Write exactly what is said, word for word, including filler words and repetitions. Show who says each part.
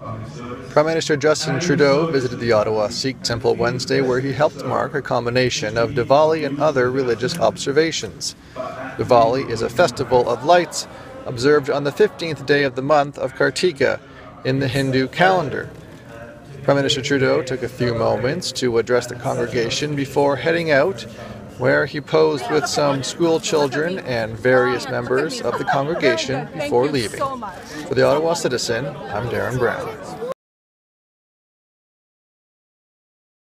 Speaker 1: Prime Minister Justin Trudeau visited the Ottawa Sikh temple Wednesday, where he helped mark a combination of Diwali and other religious observations. Diwali is a festival of lights observed on the fifteenth day of the month of Kartika in the Hindu calendar. Prime Minister Trudeau took a few moments to address the congregation before heading out, where he posed with some school children and various members of the congregation before leaving. For the Ottawa Citizen, I'm Darren Brown.